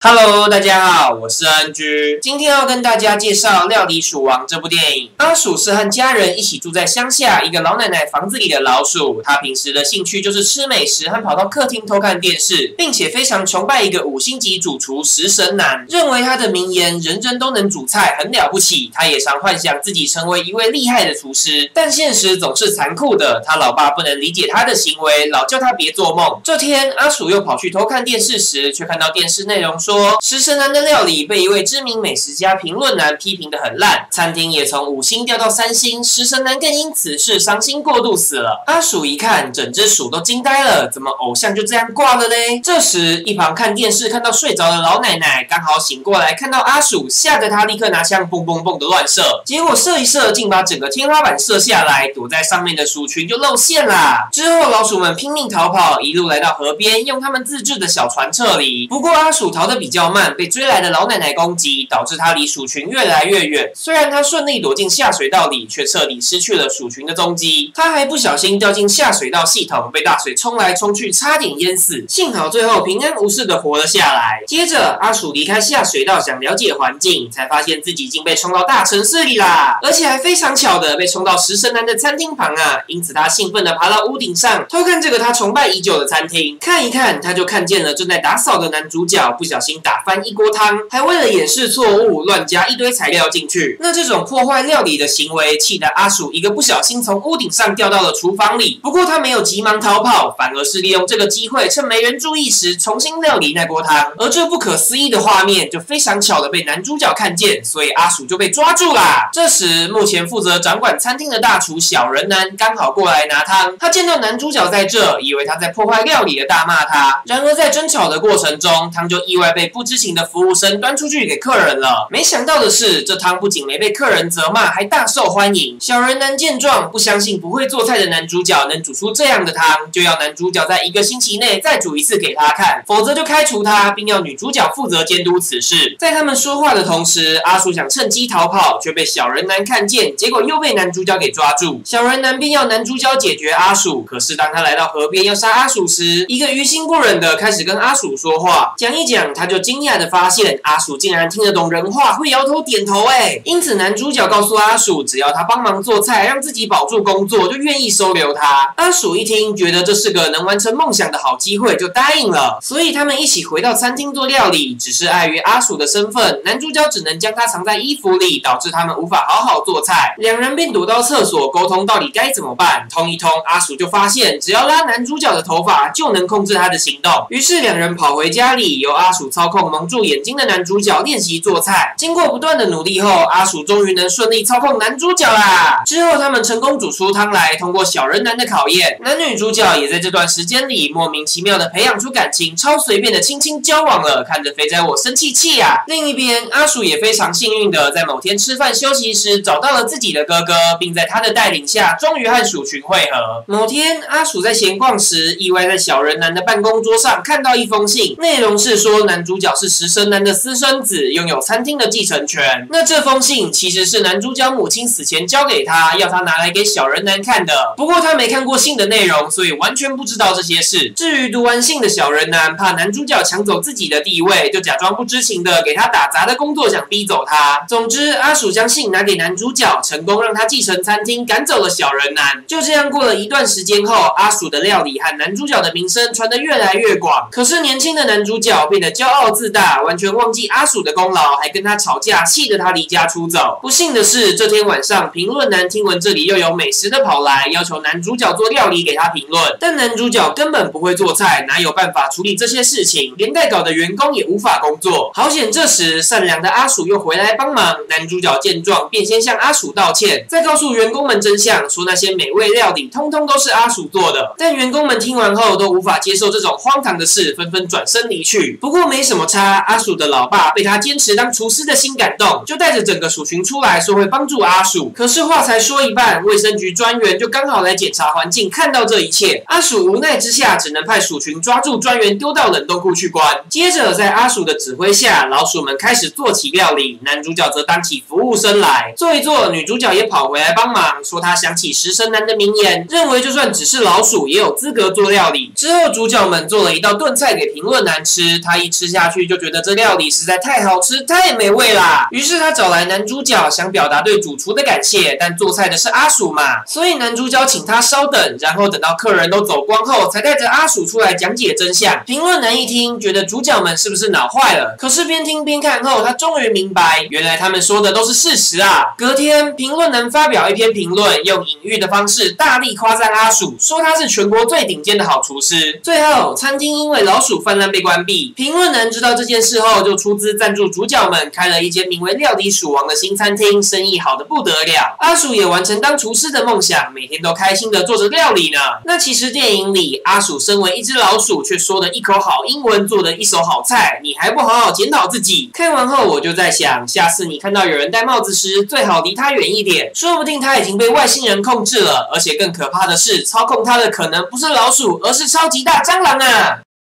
Hello， 大家好，我是NG，今天要跟大家介绍《料理鼠王》这部电影。阿鼠是和家人一起住在乡下一个老奶奶房子里的老鼠，他平时的兴趣就是吃美食和跑到客厅偷看电视，并且非常崇拜一个5星级主厨食神男，认为他的名言人人都能煮菜很了不起。他也常幻想自己成为一位厉害的厨师，但现实总是残酷的，他老爸不能理解他的行为，老叫他别做梦。这天，阿鼠又跑去偷看电视时，却看到电视内容说食神男的料理被一位知名美食家评论男批评得很烂，餐厅也从5星掉到3星，食神男更因此事伤心过度死了。阿鼠一看，整只鼠都惊呆了，怎么偶像就这样挂了嘞？这时，一旁看电视看到睡着的老奶奶刚好醒过来，看到阿鼠，吓得她立刻拿枪蹦蹦蹦的乱射，结果射一射，竟把整个天花板射下来，躲在上面的鼠群就露馅啦。之后，老鼠们拼命逃跑，一路来到河边，用他们自制的小船撤离。不过阿鼠逃得比较慢，被追来的老奶奶攻击，导致他离鼠群越来越远。虽然他顺利躲进下水道里，却彻底失去了鼠群的踪迹。他还不小心掉进下水道系统，被大水冲来冲去，差点淹死。幸好最后平安无事的活了下来。接着，阿鼠离开下水道，想了解环境，才发现自己已经被冲到大城市里啦，而且还非常巧的被冲到食神男的餐厅旁啊！因此他兴奋的爬到屋顶上，偷看这个他崇拜已久的餐厅。看一看，他就看见了正在打扫的男主角不小心打翻一锅汤，还为了掩饰错误，乱加一堆材料进去。那这种破坏料理的行为，气得阿鼠一个不小心从屋顶上掉到了厨房里。不过他没有急忙逃跑，反而是利用这个机会，趁没人注意时重新料理那锅汤。而这不可思议的画面，就非常巧的被男主角看见，所以阿鼠就被抓住啦。这时，目前负责掌管餐厅的大厨小人男刚好过来拿汤，他见到男主角在这，以为他在破坏料理而大骂他。然而在争吵的过程中，汤就意外被不知情的服务生端出去给客人了。没想到的是，这汤不仅没被客人责骂，还大受欢迎。小人男见状，不相信不会做菜的男主角能煮出这样的汤，就要男主角在1个星期内再煮一次给他看，否则就开除他，并要女主角负责监督此事。在他们说话的同时，阿鼠想趁机逃跑，却被小人男看见，结果又被男主角给抓住。小人男便要男主角解决阿鼠，可是当他来到河边要杀阿鼠时，一个于心不忍的开始跟阿鼠说话，讲一讲，他就惊讶的发现阿鼠竟然听得懂人话，会摇头点头哎！因此男主角告诉阿鼠，只要他帮忙做菜，让自己保住工作，就愿意收留他。阿鼠一听，觉得这是个能完成梦想的好机会，就答应了。所以他们一起回到餐厅做料理，只是碍于阿鼠的身份，男主角只能将他藏在衣服里，导致他们无法好好做菜。两人便躲到厕所沟通到底该怎么办。通一通，阿鼠就发现只要拉男主角的头发，就能控制他的行动。于是两人跑回家里，由阿鼠操控蒙住眼睛的男主角练习做菜。经过不断的努力后，阿鼠终于能顺利操控男主角啦。之后他们成功煮出汤来，通过小人男的考验。男女主角也在这段时间里莫名其妙的培养出感情，超随便的亲亲交往了，看着肥仔我生气气啊。另一边，阿鼠也非常幸运的在某天吃饭休息时找到了自己的哥哥，并在他的带领下终于和鼠群会合。某天，阿鼠在闲逛时，意外在小人男的办公桌上看到一封信，内容是说男主角是食神男的私生子，拥有餐厅的继承权。那这封信其实是男主角母亲死前交给他，要他拿来给小人男看的。不过他没看过信的内容，所以完全不知道这些事。至于读完信的小人男，怕男主角抢走自己的地位，就假装不知情的给他打杂的工作，想逼走他。总之，阿鼠将信拿给男主角，成功让他继承餐厅，赶走了小人男。就这样过了一段时间后，阿鼠的料理和男主角的名声传得越来越广。可是年轻的男主角变得骄傲自大，完全忘记阿鼠的功劳，还跟他吵架，气得他离家出走。不幸的是，这天晚上评论男听闻这里又有美食的跑来，要求男主角做料理给他评论，但男主角根本不会做菜，哪有办法处理这些事情，连带搞得员工也无法工作。好险，这时善良的阿鼠又回来帮忙。男主角见状，便先向阿鼠道歉，再告诉员工们真相，说那些美味料理通通都是阿鼠做的。但员工们听完后都无法接受这种荒唐的事，纷纷转身离去。不过没什么差，阿鼠的老爸被他坚持当厨师的心感动，就带着整个鼠群出来说会帮助阿鼠。可是话才说一半，卫生局专员就刚好来检查环境，看到这一切，阿鼠无奈之下只能派鼠群抓住专员，丢到冷冻库去关。接着在阿鼠的指挥下，老鼠们开始做起料理，男主角则当起服务生来。做一做，女主角也跑回来帮忙，说她想起食神男的名言，认为就算只是老鼠也有资格做料理。之后主角们做了一道炖菜给评论男吃，他一吃下去，就觉得这料理实在太好吃、太美味啦。于是他找来男主角，想表达对主厨的感谢，但做菜的是阿鼠嘛，所以男主角请他稍等，然后等到客人都走光后，才带着阿鼠出来讲解真相。评论人一听，觉得主角们是不是脑坏了？可是边听边看后，他终于明白，原来他们说的都是事实啊。隔天，评论人发表一篇评论，用隐喻的方式大力夸赞阿鼠，说他是全国最顶尖的好厨师。最后，餐厅因为老鼠泛滥被关闭。评论人知道这件事后，就出资赞助主角们开了一间名为料理鼠王的新餐厅，生意好得不得了。阿鼠也完成当厨师的梦想，每天都开心的做着料理呢。那其实电影里，阿鼠身为一只老鼠，却说了一口好英文，做了一手好菜，你还不好好检讨自己？看完后我就在想，下次你看到有人戴帽子时，最好离他远一点，说不定他已经被外星人控制了，而且更可怕的是，操控他的可能不是老鼠，而是超级大蟑螂啊！